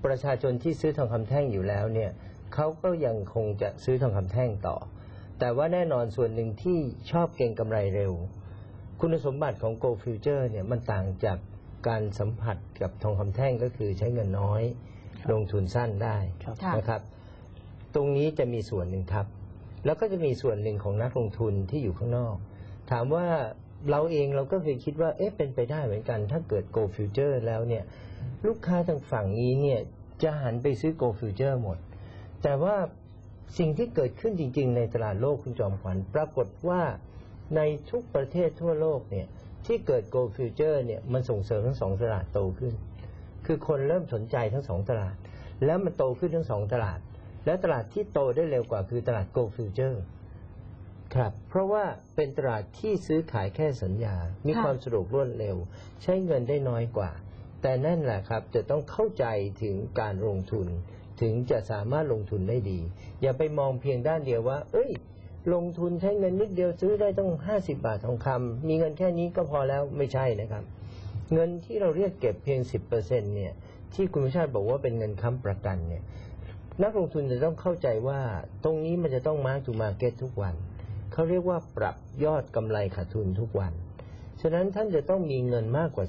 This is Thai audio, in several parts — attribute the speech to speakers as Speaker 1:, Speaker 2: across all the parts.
Speaker 1: ประชาชนที่ซื้อทองคำแท่งอยู่แล้วเนี่ยเขาก็ยังคงจะซื้อทองคำแท่งต่อแต่ว่าแน่นอนส่วนหนึ่งที่ชอบเก็งกำไรเร็วคุณสมบัติของ Gold Future เนี่ยมันต่างจากการสัมผัสกับทองคำแท่งก็คือใช้เงินน้อยลงทุนสั้นได้นะครับตรงนี้จะมีส่วนหนึ่งครับแล้วก็จะมีส่วนหนึ่งของนักลงทุนที่อยู่ข้างนอกถามว่าเราเองเราก็เคยคิดว่าเป็นไปได้เหมือนกันถ้าเกิด Gold Future แล้วเนี่ยลูกค้าทางฝั่งนี้เนี่ยจะหันไปซื้อ Gold Future หมดแต่ว่าสิ่งที่เกิดขึ้นจริงๆในตลาดโลกคุณจอมขวัญปรากฏว่าในทุกประเทศทั่วโลกเนี่ยที่เกิด Gold Future เนี่ยมันส่งเสริมทั้งสองตลาดโตขึ้นคือคนเริ่มสนใจทั้งสองตลาดแล้วมันโตขึ้นทั้งสองตลาดและตลาดที่โตได้เร็วกว่าคือตลาด Gold Future ครับเพราะว่าเป็นตลาดที่ซื้อขายแค่สัญญามีความสะดวกรวดเร็วใช้เงินได้น้อยกว่าแต่นั่นแหละครับจะต้องเข้าใจถึงการลงทุนถึงจะสามารถลงทุนได้ดีอย่าไปมองเพียงด้านเดียวว่าลงทุนใช้เงินนิดเดียวซื้อได้ต้อง50 บาททองคำมีเงินแค่นี้ก็พอแล้วไม่ใช่นะครับเงินที่เราเรียกเก็บเพียง 10% เนี่ยที่คุณชาติบอกว่าเป็นเงินค้ำประกันเนี่ยนักลงทุนจะต้องเข้าใจว่าตรงนี้มันจะต้องมาร์คทูมาร์เก็ตทุกวันเขาเรียกว่าปรับยอดกำไรขาดทุนทุกวันฉะนั้นท่านจะต้องมีเงินมากกว่า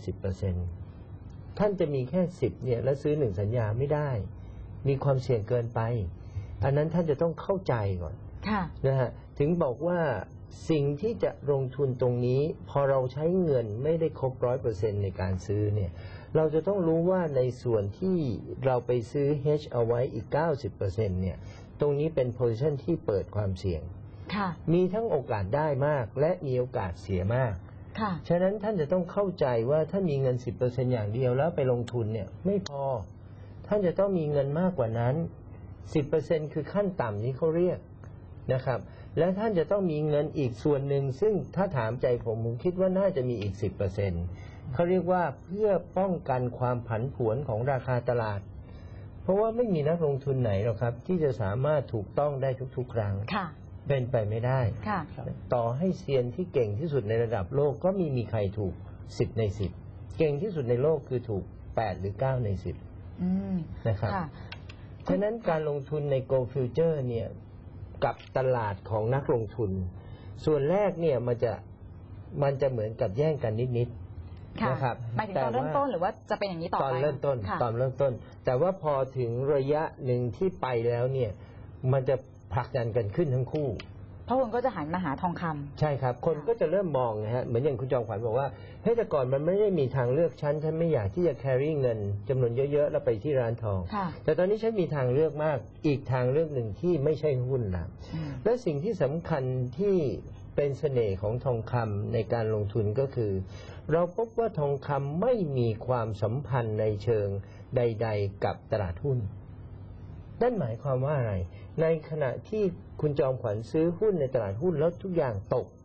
Speaker 1: 10% ท่านจะมีแค่10เนี่ยแล้วซื้อ1สัญญาไม่ได้มีความเสี่ยงเกินไปอันนั้นท่านจะต้องเข้าใจก่อนนะฮะถึงบอกว่าสิ่งที่จะลงทุนตรงนี้พอเราใช้เงินไม่ได้ครบ 100% ในการซื้อเนี่ยเราจะต้องรู้ว่าในส่วนที่เราไปซื้อ hedge เอาไว้อีก 90% เนี่ยตรงนี้เป็น position ที่เปิดความเสี่ยงมีทั้งโอกาสได้มากและมีโอกาสเสียมากฉะนั้นท่านจะต้องเข้าใจว่าถ้ามีเงิน 10% อย่างเดียวแล้วไปลงทุนเนี่ยไม่พอท่านจะต้องมีเงินมากกว่านั้น 10% คือขั้นต่ำนี้เขาเรียกนะครับและท่านจะต้องมีเงินอีกส่วนหนึ่งซึ่งถ้าถามใจผมคิดว่าน่าจะมีอีก 10% เขาเรียกว่าเพื่อป้องกันความผันผวนของราคาตลาดเพราะว่าไม่มีนักลงทุนไหนหรอกครับที่จะสามารถถูกต้องได้ทุกๆครั้งเป็นไปไม่ได้ต่อให้เซียนที่เก่งที่สุดในระดับโลกก็มีใครถูก10 ใน 10เก่งที่สุดในโลกคือถูก8 หรือ 9 ใน 10นะครับฉะนั้นการลงทุนใน Gold Future เนี่ยกับตลาดของนักลงทุนส่วนแรกเนี่ยมันจะเหมือนกับแย่งกันนิดๆนะครับ
Speaker 2: หมายถึงตอนเริ่มต้นหรือว่าจะเป็นอย่างนี้ต่อไป
Speaker 1: ตอนเริ่มต้นแต่ว่าพอถึงระยะหนึ่งที่ไปแล้วเนี่ยมันจะผลักดันกันขึ้นทั้งคู่
Speaker 2: เพราะคนก็จะหันมาหาทองคำ
Speaker 1: ใช่ครับคนก็จะเริ่มมองนะฮะเหมือนอย่างคุณจอมขวัญบอกว่าเฮ้ยแต่ก่อนมันไม่ได้มีทางเลือกฉันไม่อยากที่จะ carry เงินจำนวนเยอะๆแล้วไปที่ร้านทองแต่ตอนนี้ฉันมีทางเลือกมากอีกทางเลือกหนึ่งที่ไม่ใช่หุ้นละและสิ่งที่สำคัญที่เป็นเสน่ห์ของทองคำในการลงทุนก็คือเราพบว่าทองคำไม่มีความสัมพันธ์ในเชิงใดๆกับตลาดหุ้นนั่นหมายความว่าอะไรในขณะที่คุณจอมขวัญซื้อหุ้นในตลาดหุ้นแล้วทุกอย่างตก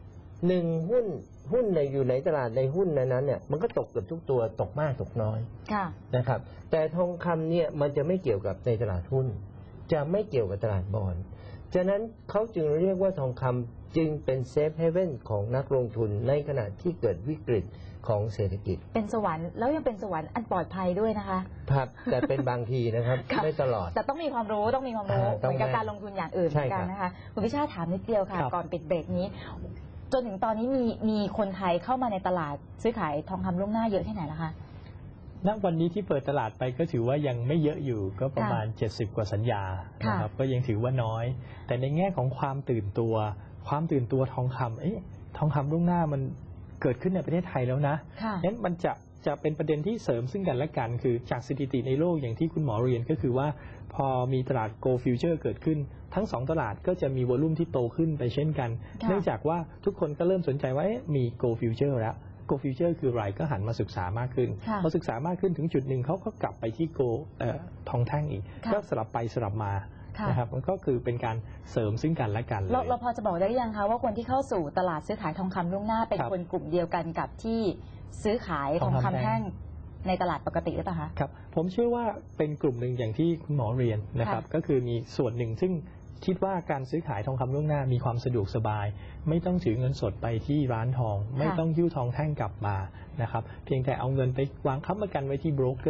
Speaker 1: หุ้นในอยู่ในตลาดในหุ้นนั้นเนี่ยมันก็ตกเกือบทุกตัวตกมากตกน้อยนะครับแต่ทองคำเนี่ยมันจะไม่เกี่ยวกับในตลาดหุ้นจะไม่เกี่ยวกับตลาดบอนด์ฉะนั้นเขาจึงเรียกว่าทองคำจึงเป็นเซฟเฮเว่นของนักลงทุนในขณะที่เกิดวิกฤตของเศรษฐกิจ
Speaker 2: เป็นสวรรค์แล้วยังเป็นสวรรค์อันปลอดภัยด้วยนะคะ
Speaker 1: ครับแต่เป็นบางทีนะครับไม่ตลอด
Speaker 2: แต่ต้องมีความรู้เหมือนกับการลงทุนอย่างอื่นเหมือนกันนะคะคุณพิชาติถามนิดเดียวค่ะก่อนปิดเบรกนี้จนถึงตอนนี้มีคนไทยเข้ามาในตลาดซื้อขายทองคำล่วงหน้าเยอะแค่ไหนแล้วคะ
Speaker 3: ณวันนี้ที่เปิดตลาดไปก็ถือว่ายังไม่เยอะอยู่ก็ประมาณ70 กว่าสัญญานะครับก็ยังถือว่าน้อยแต่ในแง่ของความตื่นตัวทองคำทองคำล่วงหน้ามันเกิดขึ้นในประเทศไทยแล้วนะงั้นมันจะเป็นประเด็นที่เสริมซึ่งกันและกันคือจากสถิติในโลกอย่างที่คุณหมอเรียนก็คือว่าพอมีตลาด Gold Future เกิดขึ้นทั้ง2ตลาดก็จะมีวอลุ่มที่โตขึ้นไปเช่นกันเนื่องจากว่าทุกคนก็เริ่มสนใจว่ามี Gold Future แล้ว Gold Future คืออะไรก็หันมาศึกษามากขึ้นพอศึกษามากขึ้นถึงจุดหนึ่งเขาก็กลับไปที่ทองแท่งอีกก็สลับไปสลับมานะครับมันก็คือเป็นการเสริมซึ่งกันและกัน
Speaker 2: เราพอจะบอกได้ยังคะว่าคนที่เข้าสู่ตลาดซื้อขายทองคำล่วงหน้าเป็นคนกลุ่มเดียวกันกับที่ซื้อขายทองคำแท่งในตลาดปกติหรือเปล่าคะ
Speaker 3: ครับผมเชื่อว่าเป็นกลุ่มหนึ่งอย่างที่คุณหมอเรียนนะครับก็คือมีส่วนหนึ่งซึ่งคิดว่าการซื้อขายทองคำล่วงหน้ามีความสะดวกสบายไม่ต้องถือเงินสดไปที่ร้านทองไม่ต้องหิ้วทองแท่งกลับมานะครับเพียงแต่เอาเงินไปวางค้ำประกันไว้ที่โบรกเกอร์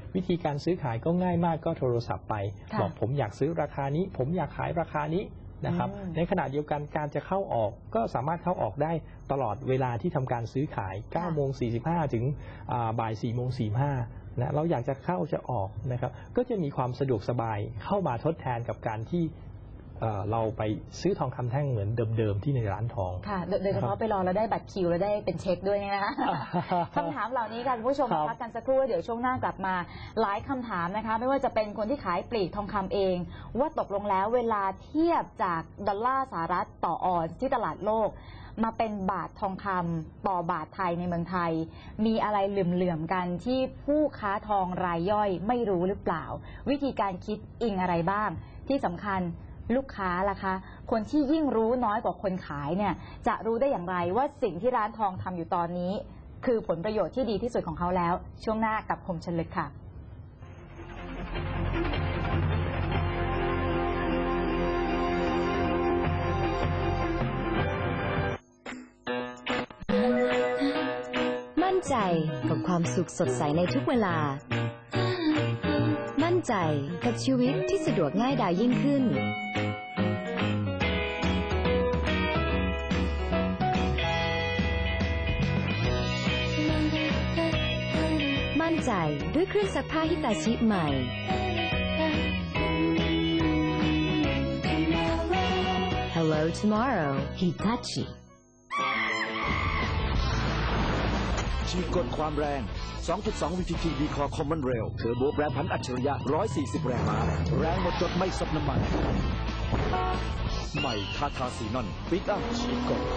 Speaker 3: วิธีการซื้อขายก็ง่ายมากก็โทรศัพท์ไปบอกผมอยากซื้อราคานี้ผมอยากขายราคานี้นะครับในขณะเดียวกันการจะเข้าออกก็สามารถเข้าออกได้ตลอดเวลาที่ทำการซื้อขาย 9:45 ถึงบ่าย 4:45 นะเราอยากจะเข้าจะออกนะครับก็จะมีความสะดวกสบายเข้ามาทดแทนกับการที่เราไปซื้อทองคำแท่งเหมือนเดิมๆที่ในร้านทอง
Speaker 2: ค่ะโดยเฉพาะไปรอแล้วได้บัตรคิวแล้วได้เป็นเช็คด้วยนะคะคำถามเหล่านี้ค่ะคุณผู้ชมพักกันสักครู่เดี๋ยวช่วงหน้ากลับมาหลายคำถามนะคะไม่ว่าจะเป็นคนที่ขายปลีกทองคำเองว่าตกลงแล้วเวลาเทียบจากดอลลาร์สหรัฐต่อออนซ์ที่ตลาดโลกมาเป็นบาททองคำต่อบาทไทยในเมืองไทยมีอะไรเหลื่อมๆกันที่ผู้ค้าทองรายย่อยไม่รู้หรือเปล่าวิธีการคิดอิงอะไรบ้างที่สำคัญลูกค้าล่ะคะคนที่ยิ่งรู้น้อยกว่าคนขายเนี่ยจะรู้ได้อย่างไรว่าสิ่งที่ร้านทองทำอยู่ตอนนี้คือผลประโยชน์ที่ดีที่สุดของเขาแล้วช่วงหน้ากับคมชลึกค่ะ
Speaker 4: มั่นใจกับความสุขสดใสในทุกเวลามั่นใจกับชีวิตที่สะดวกง่ายดายยิ่งขึ้นมั่นใจด้วยเครื่องซักผ้าฮิตาชิใหม่ Hello Tomorrow Hitachi
Speaker 5: ฉีกกฎความแรง 2.2 VTT V-Core Common Rail เทอร์โบแปรผันอัจฉริยะ 140 แรงม้าแรงหมดจดไม่ซับน้ำมันใหม่ทาทาซีนอนปิกอัพฉีกกฎ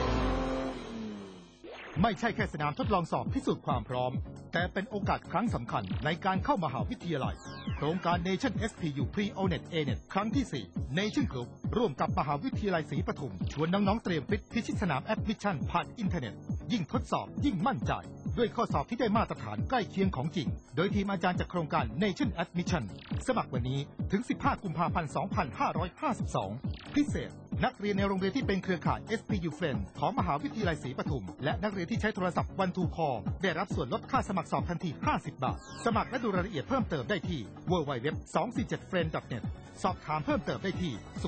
Speaker 6: ไม่ใช่แค่สนามทดลองสอบพิสูจน์ความพร้อมแต่เป็นโอกาสครั้งสำคัญในการเข้ามหาวิทยาลัยโครงการ Nation SPU Pre-O-Net A-Net ครั้งที่ 4 Nation Group ร่วมกับมหาวิทยาลัยศรีปทุมชวนน้องๆเตรียมฟิตพิชิตสนามแอดมิชชั่นผ่านอินเทอร์เน็ตยิ่งทดสอบยิ่งมั่นใจด้วยข้อสอบที่ได้มาตรฐานใกล้เคียงของจริงโดยทีมอาจารย์จากโครงการ Nation Admission สมัครวันนี้ถึง 15 กุมภาพันธ์ 2552 พิเศษนักเรียนในโรงเรียนที่เป็นเครือข่าย SPU Friend ของมหาวิทยาลัยศรีปทุมและนักเรียนที่ใช้โทรศัพท์ One to Call ได้รับส่วนลดค่าสมัครสอบทันที 50 บาท สมัครและดูรายละเอียดเพิ่มเติมได้ที่ www.247friend.net สอบถามเพิ่มเติมได้ที่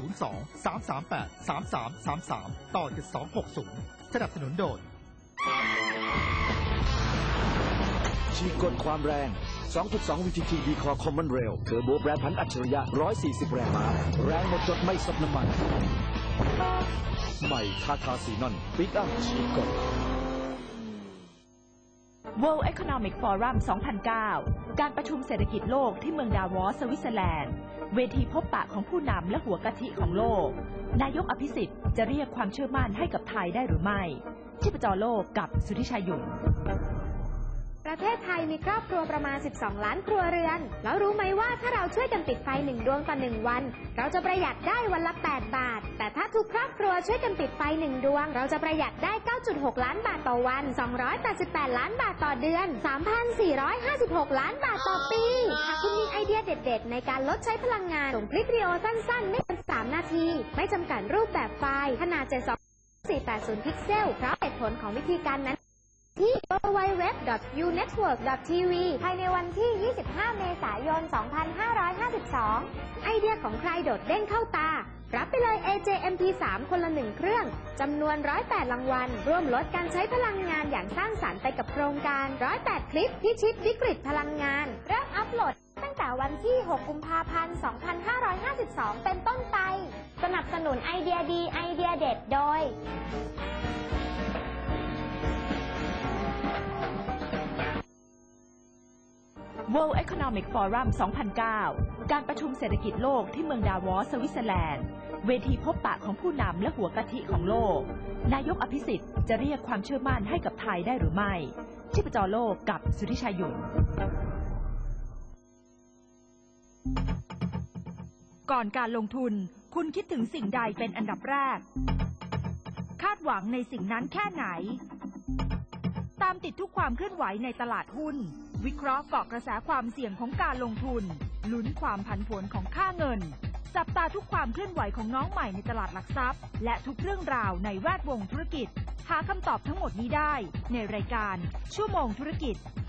Speaker 6: 02-338-3333 ต่อ 7260 สนับสนุนโดย
Speaker 5: ฉีกกฎความแรง 2.2 VTT V-Core Common Rail เทอร์โบแปรผันอัจฉริยะ 140 แรงม้าแรงหมดจดไม่ซับน้ำมันใหม่ทาทาซีนอนปิกอัพฉีกกฎ
Speaker 7: World Economic Forum 2009 การประชุมเศรษฐกิจโลกที่เมืองดาวอส สวิตเซอร์แลนด์เวทีพบปะของผู้นำและหัวกะทิของโลกนายกอภิสิทธิ์จะเรียกความเชื่อมั่นให้กับไทยได้หรือไม่ชีพจรโลกกับสุทธิชัยหยุ่น
Speaker 8: ประเทศไทยมีครอบครัวประมาณ 12 ล้านครัวเรือนแล้วรู้ไหมว่าถ้าเราช่วยกันติดไฟ1 ดวงต่อ 1 วันเราจะประหยัดได้วันละ 8 บาทแต่ถ้าทุกครอบครัวช่วยกันติดไฟ1 ดวงเราจะประหยัดได้ 9.6 ล้านบาทต่อวัน288 ล้านบาทต่อเดือน 3,456 ล้านบาทต่อปีหากคุณมีไอเดียเด็ดๆในการลดใช้พลังงานส่งคลิปวิดีโอสั้นๆไม่เกิน3 นาทีไม่จำกัดรูปแบบไฟล์ขนาด72480 พิกเซลเพราะเหตุผลของวิธีการนั้นที่ www.unetwork.tv ภายในวันที่ 25 เมษายน 2552 ไอเดียของใครโดดเด่นเข้าตารับไปเลย AJMP3 คนละ 1 เครื่องจำนวน 108 รางวัลร่วมลดการใช้พลังงานอย่างสร้างสรรค์ไปกับโครงการ 108 คลิปพิชิตวิกฤตพลังงานเริ่มอัปโหลดตั้งแต่วันที่ 6 กุมภาพันธ์ 2552 เป็นต้นไปสนับสนุนไอเดียดีไอเดียเด็ดโดย
Speaker 7: World Economic Forum 2009 การประชุมเศรษฐกิจโลกที่เมืองดาวอส สวิตเซอร์แลนด์เวทีพบปะของผู้นำและหัวกะทิของโลกนายกอภิสิทธิ์จะเรียกความเชื่อมั่นให้กับไทยได้หรือไม่ชีพจรโลกกับสุทธิชัยหยุ่นก่อนการลงทุนคุณคิดถึงสิ่งใดเป็นอันดับแรกคาดหวังในสิ่งนั้นแค่ไหนตามติดทุกความเคลื่อนไหวในตลาดหุ้นวิเคราะห์เกาะกระแสความเสี่ยงของการลงทุนลุ้นความผันผวนของค่าเงินจับตาทุกความเคลื่อนไหวของน้องใหม่ในตลาดหลักทรัพย์และทุกเรื่องราวในแวดวงธุรกิจหาคำตอบทั้งหมดนี้ได้ในรายการชั่วโมงธุรกิจ